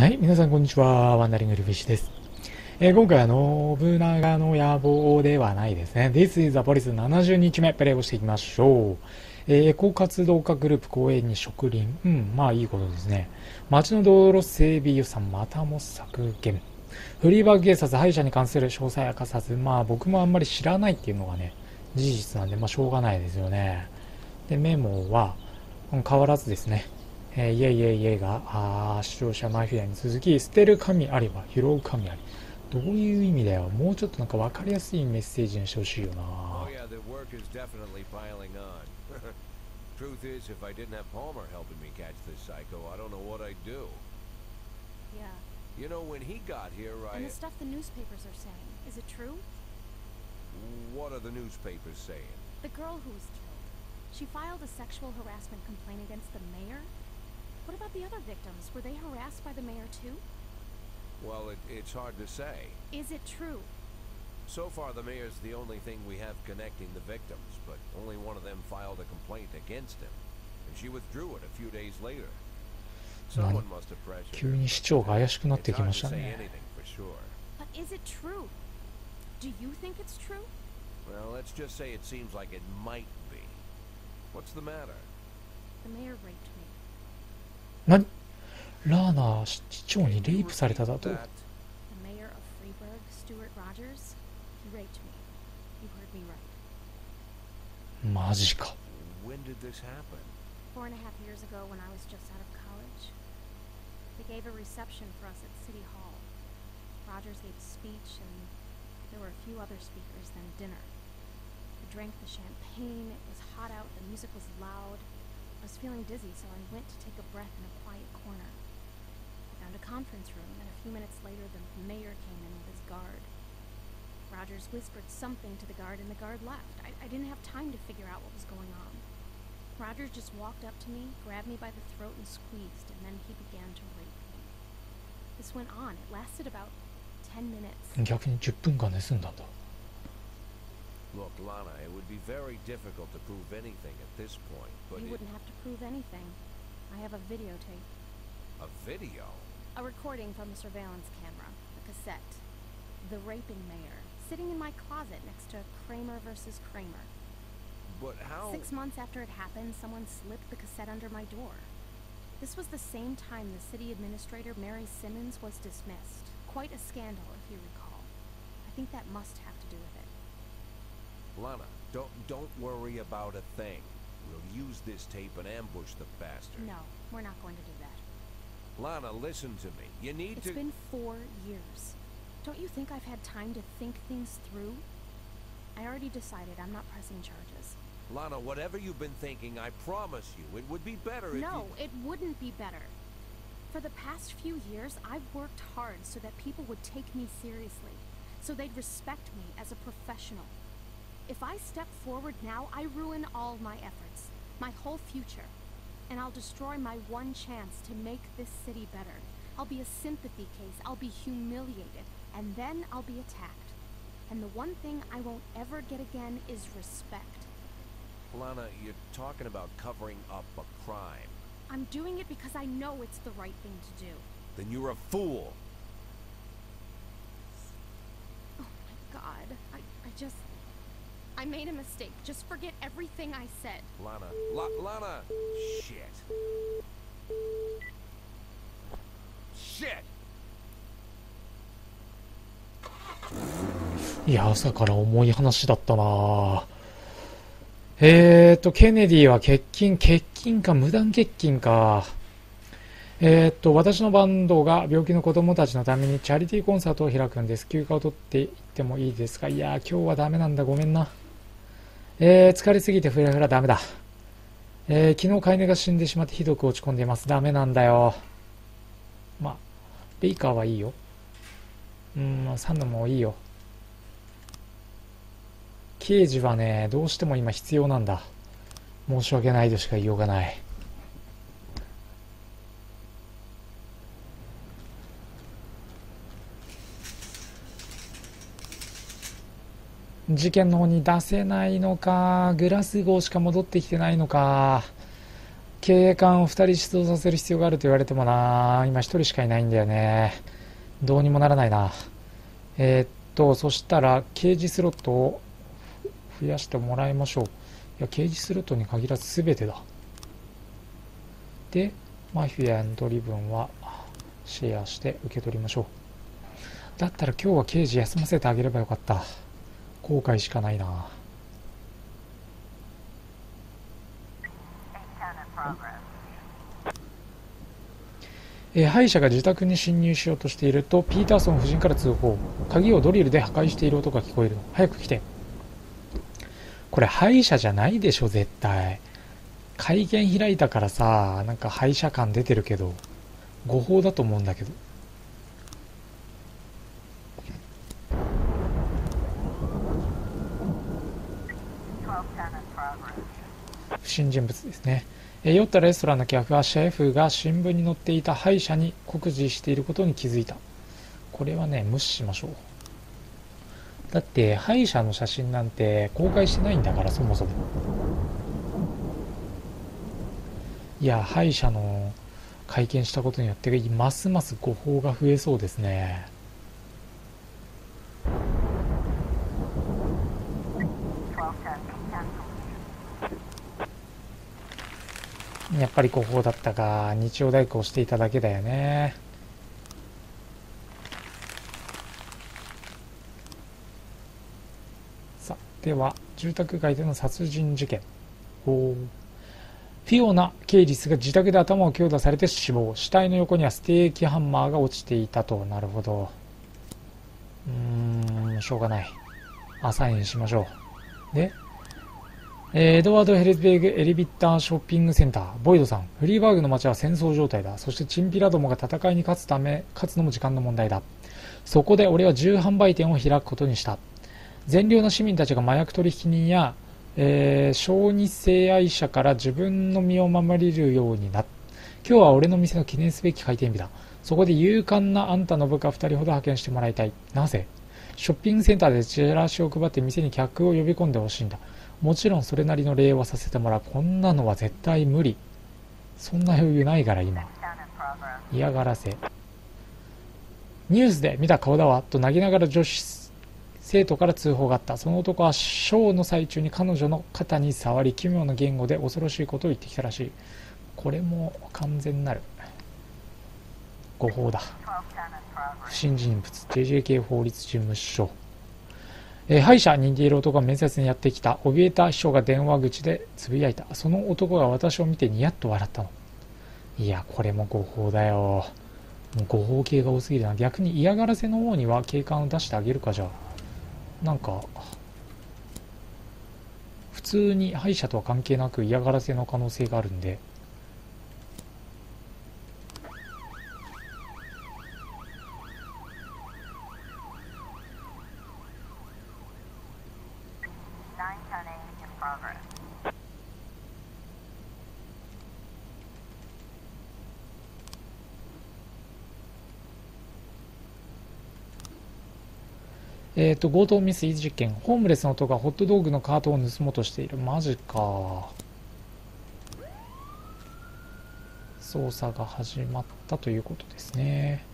はい、皆さんこんにちは。ワンダリングルフィッシュです。今回は信長の野望ではないですね。This is the Police 70日目プレイをしていきましょう。エコ活動家グループ公園に植林。まあいいことですね。街の道路整備予算またも削減。フリーバーグ警察、歯医者に関する詳細明かさず、まあ僕もあんまり知らないっていうのがね、事実なんで、まあしょうがないですよね。で、メモは、変わらずですね。イエイイエイイエイが視聴者マフィアに続き、捨てる神ありは拾う神あり。どういう意味だよ。もうちょっとなんか分かりやすいメッセージにしてほしいよな。 Oh yeah, the work is definitely piling on. Truth is, if I didn't have Palmer helping me catch this psycho, I don't know what I'd do. Yeah. You know, when he got here, And the stuff the newspapers are saying, is it true? What are the newspapers saying? The girl who was killed, she filed a sexual harassment complaint against the mayor? What about the other victims? Were they harassed by the mayor too? Well, it's hard to say. Is it true? So far, the mayor's the only thing we have connecting the victims, but only one of them filed a complaint against him, and she withdrew it a few days later. Someone must have pressured her. 急に市長が怪しくなって It's き hard ま to した say ね。 anything for sure. But is it true? Do you think it's true? Well, let's just say it seems like it might be. What's the matter? The mayor raped me. 何？ラーナー市長にレイプされただと？ The mayor of Freeburg, Stuart Rogers, he raped me. You heard me right. マジか。 When did this happen? 4.5 years ago when I was just out of college. They gave a reception for us at City Hall. Rogers gave a speech and there were a few other speakers, then dinner. I drank the champagne, it was hot out, the music was loud. I was feeling dizzy, so I went to take a breath in a quiet corner. I found a conference room, and a few minutes later the mayor came in with his guard. Rogers whispered something to the guard, and the guard left. I didn't have time to figure out what was going on. Rogers just walked up to me, grabbed me by the throat and squeezed, and then he began to rape me. This went on. It lasted about 10 minutes. 逆に10分間盗んだんだ。 Look, Lana, it would be very difficult to prove anything at this point, but You wouldn't have to prove anything. I have a videotape. a video? A recording from a surveillance camera. A cassette. The raping mayor. Sitting in my closet next to Kramer versus Kramer. But how? 6 months after it happened, someone slipped the cassette under my door. This was the same time the city administrator, Mary Simmons, was dismissed. Quite a scandal, if you recall. I think that must have to do with it. Lana, don't worry about a thing. We'll use this tape and ambush the bastard. No, we're not going to do that. Lana, listen to me. You need It's to... been 4 years. Don't you think I've had time to think things through? I already decided I'm not pressing charges. Lana, whatever you've been thinking, I promise you, it would be better if No, you... it wouldn't be better. For the past few years, I've worked hard so that people would take me seriously, so they'd respect me as a professional. If I step forward now, I ruin all my efforts, my whole future, and I'll destroy my one chance to make this city better. I'll be a sympathy case, I'll be humiliated, and then I'll be attacked. And the one thing I won't ever get again is respect. Lana, you're talking about covering up a crime. I'm doing it because I know it's the right thing to do. Then you're a fool. Oh my god, I made a mistake. Just forget everything I said. Lana, Lana! Shit. Shit! いや、朝から重い話だったな。ケネディは欠勤か、無断欠勤か。私のバンドが病気の子供たちのためにチャリティーコンサートを開くんです。休暇を取っていってもいいですか？いや、今日はダメなんだ。ごめんな。疲れすぎてフラフラダメだ。昨日飼い犬が死んでしまってひどく落ち込んでいます。ダメなんだよ。まあ、ベイカーはいいよ。サンドもいいよ。刑事はね、どうしても今必要なんだ。申し訳ないとしか言いようがない。事件の方に出せないのか。グラス号しか戻ってきてないのか。 警官を2人出動させる必要があると言われてもな、今1人しかいないんだよね。どうにもならないな。そしたら刑事スロットを増やしてもらいましょう。いや、刑事スロットに限らず全てだ。で、マフィアの取り分はシェアして受け取りましょう。だったら今日は刑事休ませてあげればよかった。後悔しかないな。歯医者が自宅に侵入しようとしているとピーターソン夫人から通報。鍵をドリルで破壊している音が聞こえるの。早く来て。これ歯医者じゃないでしょ絶対。会見開いたからさ、なんか歯医者感出てるけど誤報だと思うんだけど。不審人物ですね。酔ったレストランの客はシェフが新聞に載っていた歯医者に酷似していることに気づいた。これはね、無視しましょう。だって歯医者の写真なんて公開してないんだから、そもそも。いや、歯医者の会見したことによってますます誤報が増えそうですね。やっぱり誤報だったか。日曜大工をしていただけだよね。さあ、では住宅街での殺人事件。フィオナ・ケイリスが自宅で頭を強打されて死亡。死体の横にはステーキハンマーが落ちていたと。なるほど。しょうがない。アサインしましょう。で、エドワード・ヘルズベーグエリビッターショッピングセンター。ボイドさん、フリーバーグの街は戦争状態だ。そしてチンピラどもが戦いに勝つのも時間の問題だ。そこで俺は銃販売店を開くことにした。善良な市民たちが麻薬取引人や、小児性愛者から自分の身を守れるようになった。今日は俺の店の記念すべき開店日だ。そこで勇敢なあんたの部下2人ほど派遣してもらいたい。なぜ？ショッピングセンターでチラシを配って店に客を呼び込んでほしいんだ。もちろんそれなりの礼はさせてもらう。こんなのは絶対無理。そんな余裕ないから今。嫌がらせ。ニュースで見た顔だわと投げながら女子生徒から通報があった。その男はショーの最中に彼女の肩に触り奇妙な言語で恐ろしいことを言ってきたらしい。これも完全なる誤報だ。不審人物 JJK 法律事務所。歯医者に似ている男が面接にやってきた。怯えた秘書が電話口でつぶやいた。その男が私を見てニヤッと笑ったの。いや、これも誤報だよ。もう誤報系が多すぎるな。逆に嫌がらせの方には警官を出してあげるか。じゃあなんか普通に歯医者とは関係なく嫌がらせの可能性があるんで、強盗未遂事件。ホームレスの男がホットドッグのカートを盗もうとしている。マジか。捜査が始まったということですね。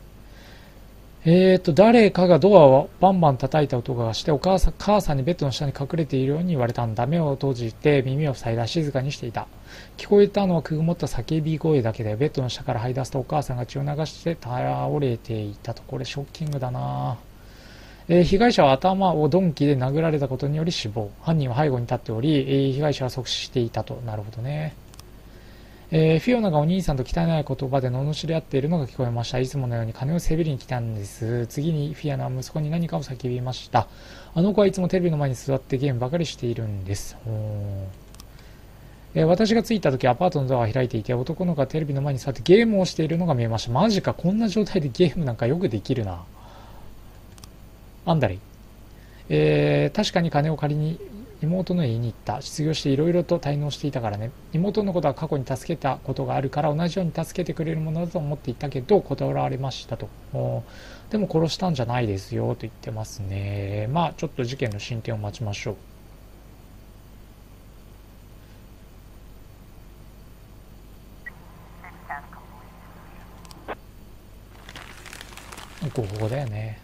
誰かがドアをバンバン叩いた音がして、母さんにベッドの下に隠れているように言われたんだ。目を閉じて耳を塞いだ。静かにしていた。聞こえたのはくぐもった叫び声だけで、ベッドの下から這い出すとお母さんが血を流して倒れていたと。これショッキングだな。被害者は頭を鈍器で殴られたことにより死亡。犯人は背後に立っており、被害者は即死していたと。なるほどね。フィオナがお兄さんと汚い言葉で罵り合っているのが聞こえました。いつものように金をせびりに来たんです。次にフィオナは息子に何かを叫びました。あの子はいつもテレビの前に座ってゲームばかりしているんです。私が着いた時アパートのドアが開いていて、男の子がテレビの前に座ってゲームをしているのが見えました。マジか、こんな状態でゲームなんかよくできるな。アンダリ、確かに金を借りに妹の家に行った。失業していろいろと滞納していたからね。妹のことは過去に助けたことがあるから同じように助けてくれるものだと思っていたけど断られましたと。でも殺したんじゃないですよと言ってますね。まあちょっと事件の進展を待ちましょう。 ここだよね。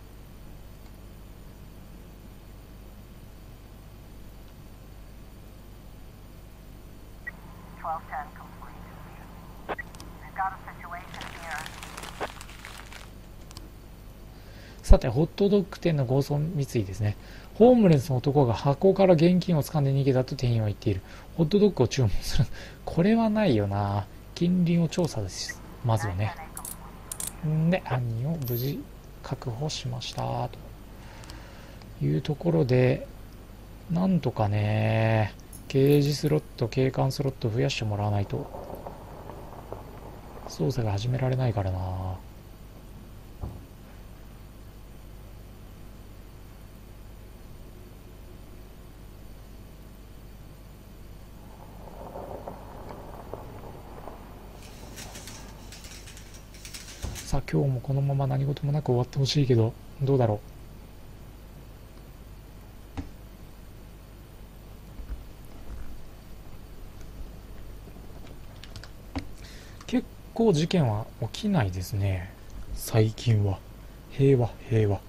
さて、ホットドッグ店の強盗未遂ですね。ホームレスの男が箱から現金を掴んで逃げたと店員は言っている。ホットドッグを注文する。これはないよな。近隣を調査です。まずはね。で、犯人を無事確保しました。というところで、なんとかね、刑事スロット、警官スロット増やしてもらわないと、捜査が始められないからな。さあ、今日もこのまま何事もなく終わってほしいけど、どうだろう。結構事件は起きないですね、最近は。平和平和。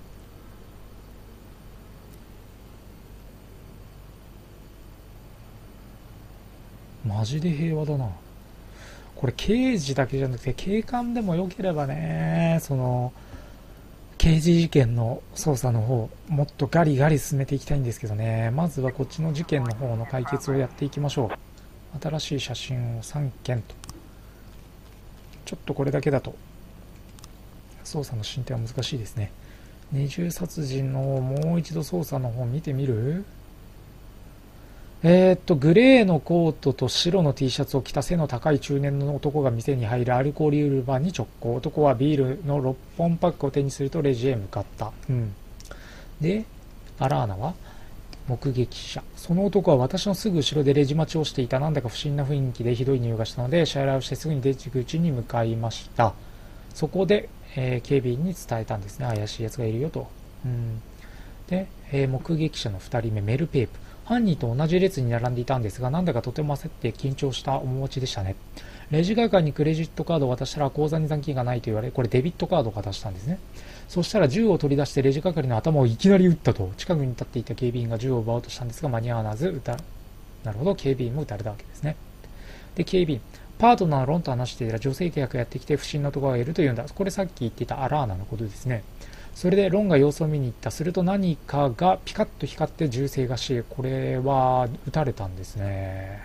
マジで平和だな。これ刑事だけじゃなくて警官でもよければね、その刑事事件の捜査の方もっとガリガリ進めていきたいんですけどね。まずはこっちの事件の方の解決をやっていきましょう。新しい写真を3件と。ちょっとこれだけだと捜査の進展は難しいですね。二重殺人のもう一度捜査の方見てみる。グレーのコートと白の T シャツを着た背の高い中年の男が店に入る。アルコール売り場に直行。男はビールの6本パックを手にするとレジへ向かった。で、アラーナは目撃者。その男は私のすぐ後ろでレジ待ちをしていた。なんだか不審な雰囲気でひどい匂いがしたので、支払いをしてすぐに出口に向かいました。そこで、警備員に伝えたんですね。怪しい奴がいるよと。で、目撃者の2人目、メルペープ。犯人と同じ列に並んでいたんですが、なんだかとても焦って緊張した面持ちでしたね。レジ係にクレジットカードを渡したら口座に残金がないと言われ、これデビットカードを渡したんですね。そしたら銃を取り出してレジ係の頭をいきなり撃ったと。近くに立っていた警備員が銃を奪おうとしたんですが間に合わずなるほど、警備員も撃たれたわけですね。で、警備員。パートナーのロンと話していたら女性客がやってきて不審な男がいると言うんだ。これさっき言っていたアラーナのことですね。それでロンが様子を見に行った。すると何かがピカッと光って銃声がし、これは撃たれたんですね。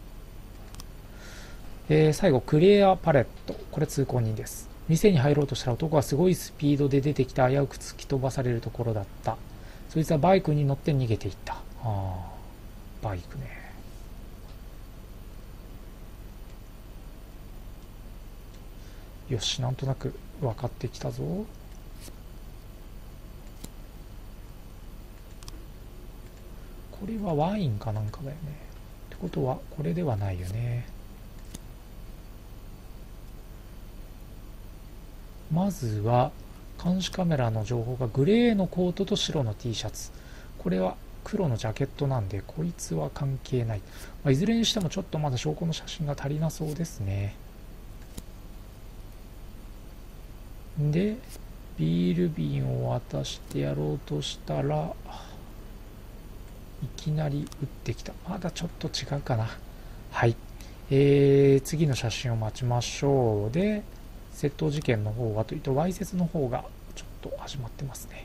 最後、クレアパレット。これ通行人です。店に入ろうとしたら男はすごいスピードで出てきた。危うく突き飛ばされるところだった。そいつはバイクに乗って逃げていった。バイクね。よし、なんとなく分かってきたぞ。これはワインかなんかだよね。ってことはこれではないよね。まずは監視カメラの情報がグレーのコートと白の T シャツ。これは黒のジャケットなんでこいつは関係ない。いずれにしてもちょっとまだ証拠の写真が足りなそうですね。で、ビール瓶を渡してやろうとしたらいきなり撃ってきた。まだちょっと違うかな。はい。次の写真を待ちましょう。で、窃盗事件の方はというと、わいせつの方がちょっと始まってますね。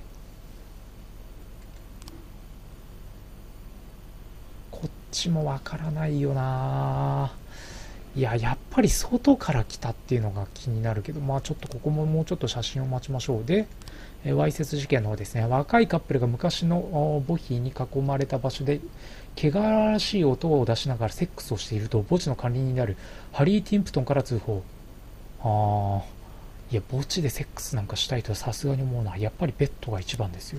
こっちもわからないよな。いや、やっぱり外から来たっていうのが気になるけど、ちょっとここももうちょっと写真を待ちましょう。で、わいせつ事件の方ですね。若いカップルが昔の墓碑に囲まれた場所で汚らしい音を出しながらセックスをしていると墓地の管理人であるハリー・ティンプトンから通報。いや、墓地でセックスなんかしたいとはさすがに思うな。やっぱりベッドが一番ですよ。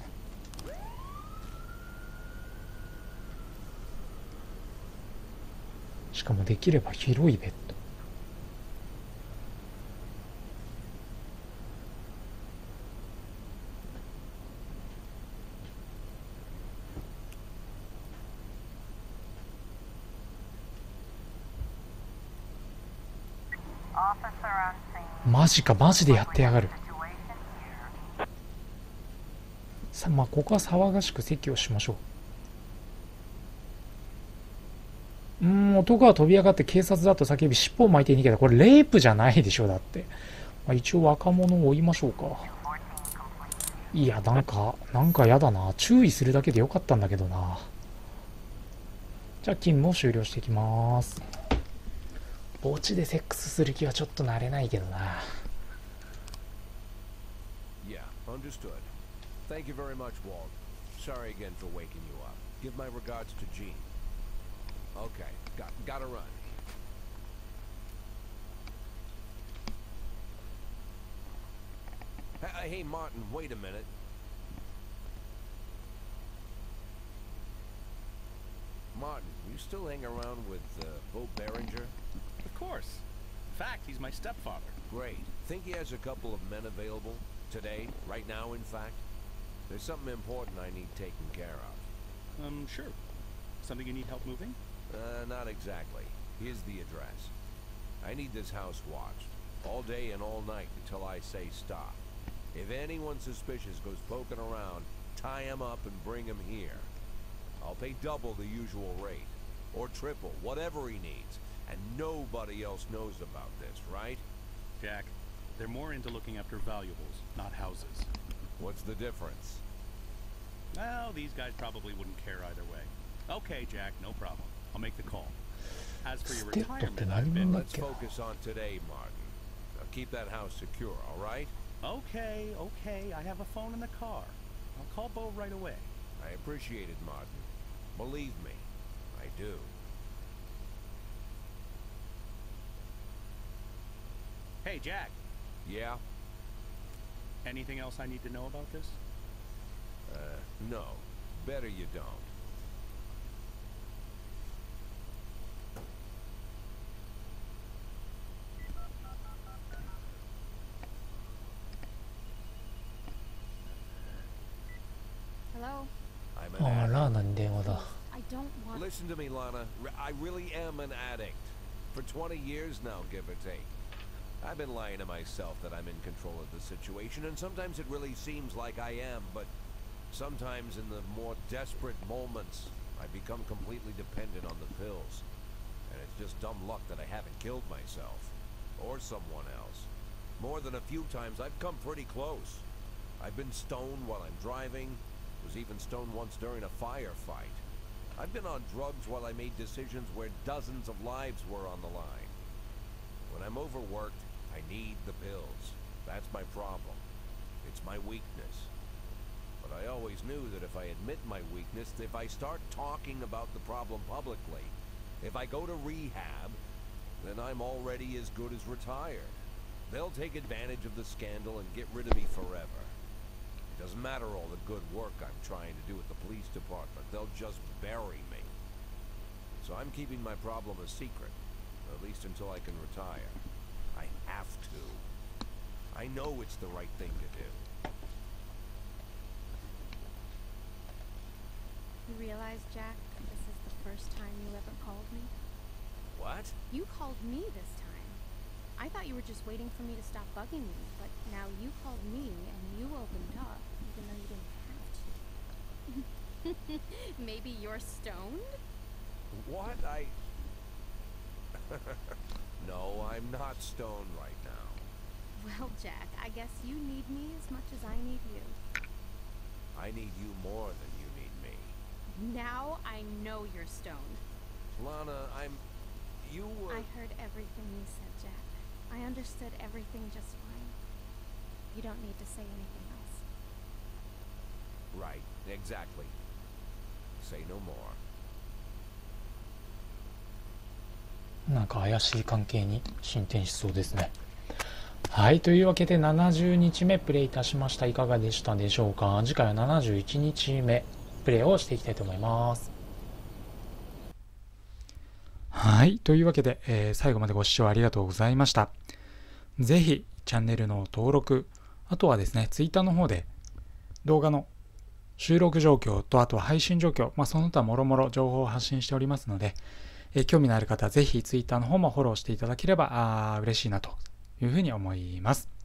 しかもできれば広いベッド。マジか、マジでやってやがる。 まあ、ここは騒がしく席をしましょう。男が飛び上がって警察だと叫び尻尾を巻いて逃げた。これレイプじゃないでしょ、だって。まあ、一応若者を追いましょうか。いや、なんかやだな。注意するだけでよかったんだけどな。じゃあ勤務を終了していきます。墓地でセックスする気はちょっと慣れないけどな。 Yeah, understood. Thank you very much, Walt. Sorry again for waking you up. Give my regards to Jean. Okay, gotta run. Hey, Martin, wait a minute. Martin, you still hang around with Bo Berenger? Of course. In fact, he's my stepfather. Great. Think he has a couple of men available? Today? Right now, in fact? There's something important I need taken care of. Sure. Something you need help moving? Not exactly. Here's the address. I need this house watched. All day and all night until I say stop. If anyone suspicious goes poking around, tie him up and bring him here. I'll pay double the usual rate. Or triple, whatever he needs. And nobody else knows about this, right? Jack, they're more into looking after valuables, not houses. What's the difference? Well, these guys probably wouldn't care either way. Okay, Jack, no problem. I'll make the call. As for your retirement, I've been... Let's focus on today, Martin. Now keep that house secure, all right? Okay. I have a phone in the car. I'll call Bo right away. I appreciate it, Martin. Believe me, I do. Hey, Jack. Yeah? Anything else I need to know about this? No. Better you don't. Hello? I'm あ an あ、ラー addict. ナに電話だ。 I don't want... Listen to me, Lana. I really am an addict. For 20 years now, give or take. I've been lying to myself that I'm in control of the situation, and sometimes it really seems like I am, but sometimes in the more desperate moments, I become completely dependent on the pills. And it's just dumb luck that I haven't killed myself. Or someone else. More than a few times, I've come pretty close. I've been stoned while I'm driving. Was even stoned once during a firefight. I've been on drugs while I made decisions where dozens of lives were on the line. When I'm overworked, I need the pills. That's my problem. It's my weakness. But I always knew that if I admit my weakness, if I start talking about the problem publicly, if I go to rehab, then I'm already as good as retired. They'll take advantage of the scandal and get rid of me forever. It doesn't matter all the good work I'm trying to do at the police department. They'll just bury me. So I'm keeping my problem a secret, at least until I can retire. I have to. I know it's the right thing to do. You realize, Jack, this is the first time you ever called me? What? You called me this time. I thought you were just waiting for me to stop bugging you, but now you called me and you opened up, even though you didn't have to. Maybe you're stoned? What? No, I'm not stoned right now. Well, Jack, I guess you need me as much as I need you. I need you more than you need me. Now I know you're stoned. Lana, you were... I heard everything you said, Jack. I understood everything just fine. You don't need to say anything else. Right, exactly. Say no more. なんか怪しい関係に進展しそうですね。はい、というわけで70日目プレイいたしました。いかがでしたでしょうか。次回は71日目プレイをしていきたいと思います。はい、というわけで、最後までご視聴ありがとうございました。ぜひチャンネルの登録、あとはですね、Twitter の方で動画の収録状況とあとは配信状況、その他もろもろ情報を発信しておりますので、興味のある方はぜひ Twitter の方もフォローしていただければ嬉しいなというふうに思います。